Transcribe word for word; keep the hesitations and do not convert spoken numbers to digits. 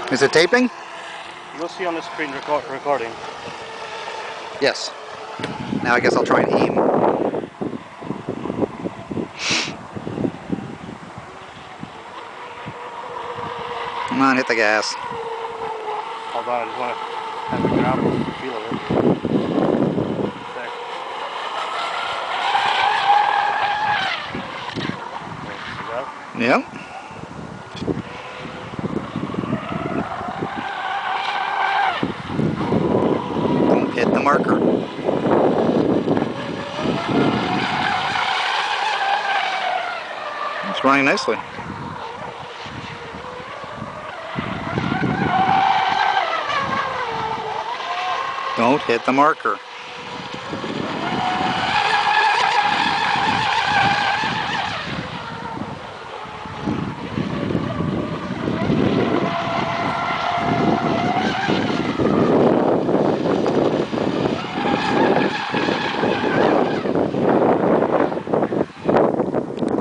Is it taping? You'll see on the screen record recording. Yes. Now I guess I'll try and aim. Come on, hit the gas. Hold on, I just want to have the ground feel of it. There. See that? Yep. Don't hit the marker. It's running nicely. Don't hit the marker.